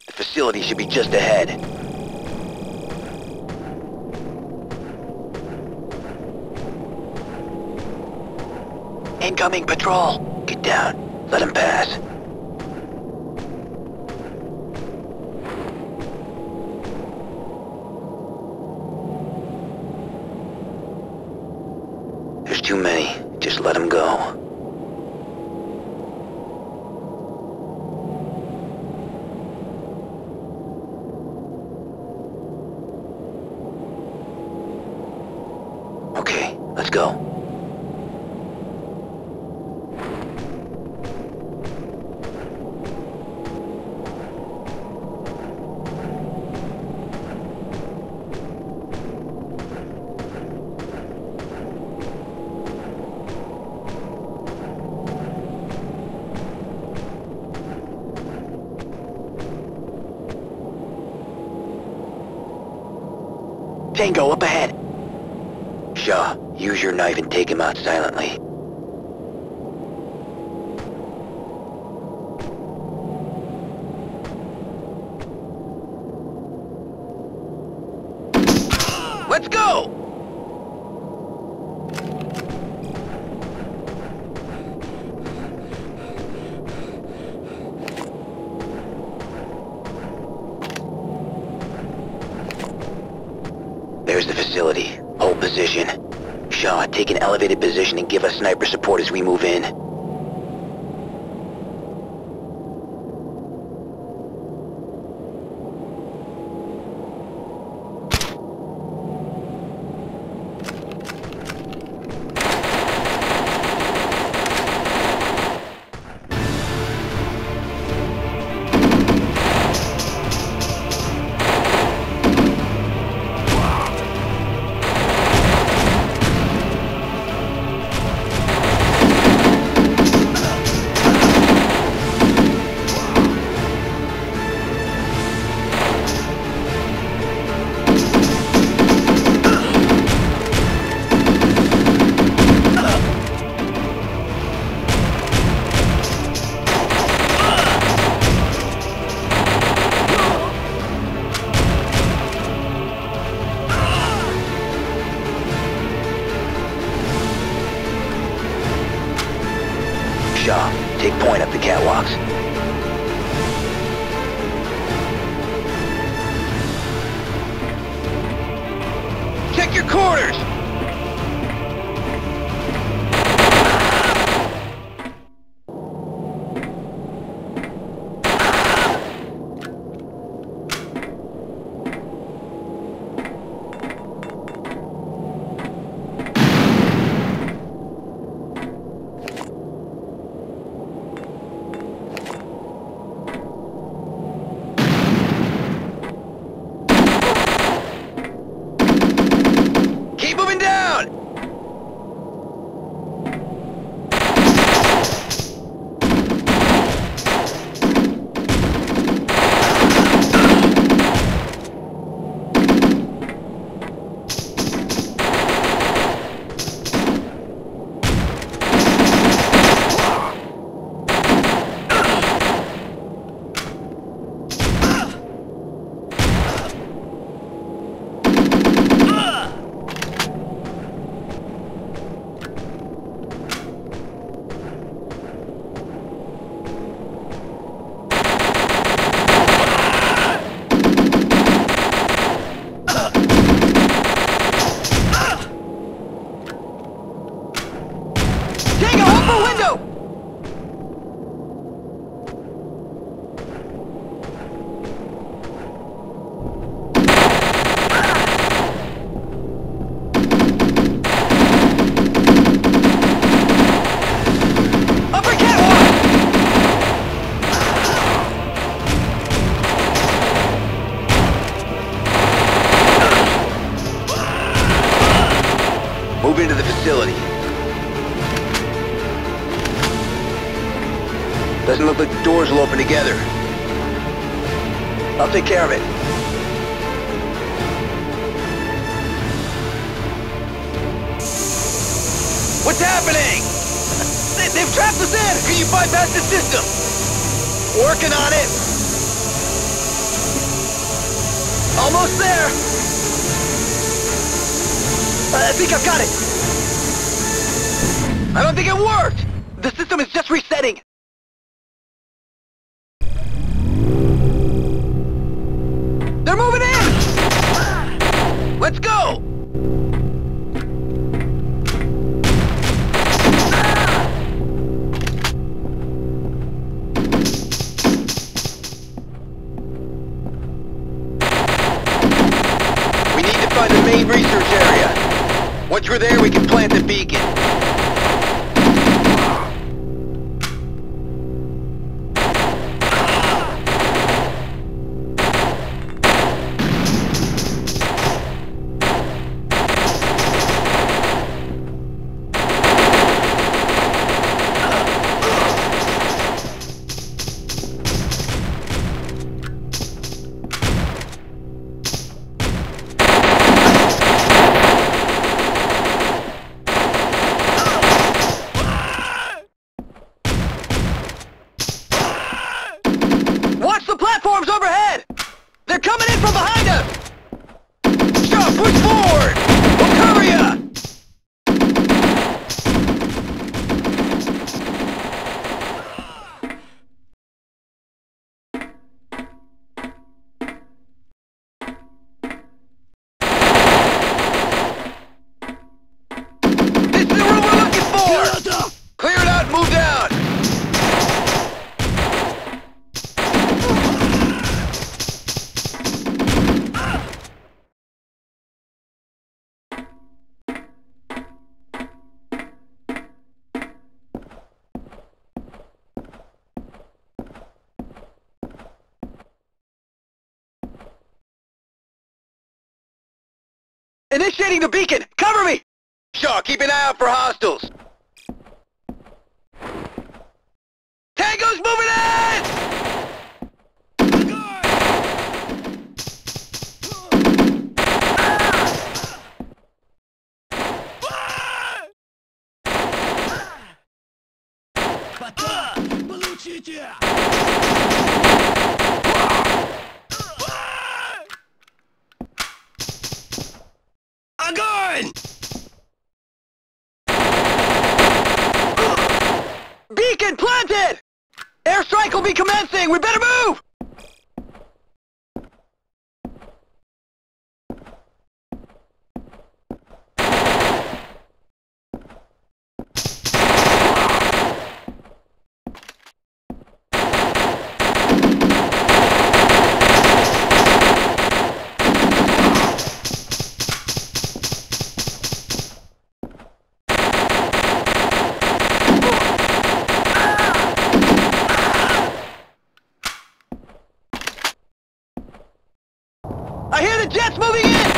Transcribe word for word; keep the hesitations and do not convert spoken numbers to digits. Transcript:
The facility should be just ahead. Incoming patrol! Get down. Let him pass. There's too many. Just let him go. Okay, let's go. Tango, up ahead. Shaw, use your knife and take him out silently. Let's go! There's the facility. Hold position. Shaw, take an elevated position and give us sniper support as we move in. Shaw, take point up the catwalks. Check your quarters! Move into the facility. Doesn't look like the doors will open together. I'll take care of it. What's happening? They, they've trapped us in! Can you bypass the system? Working on it! Almost there! I think I've got it! I don't think it worked! The system is just resetting! They're moving in! Let's go! We need to find the main research area. Once we're there, we can plant the beacon. Watch the platforms overhead! They're coming in from behind us! Shaw, push forward! We'll cover ya! This is the room we're looking for! Clear it out and move down! Initiating the beacon! Cover me! Shaw, keep an eye out for hostiles! Tango's moving in! Огонь! Beacon planted! Airstrike will be commencing! We better move! I hear the jets moving in!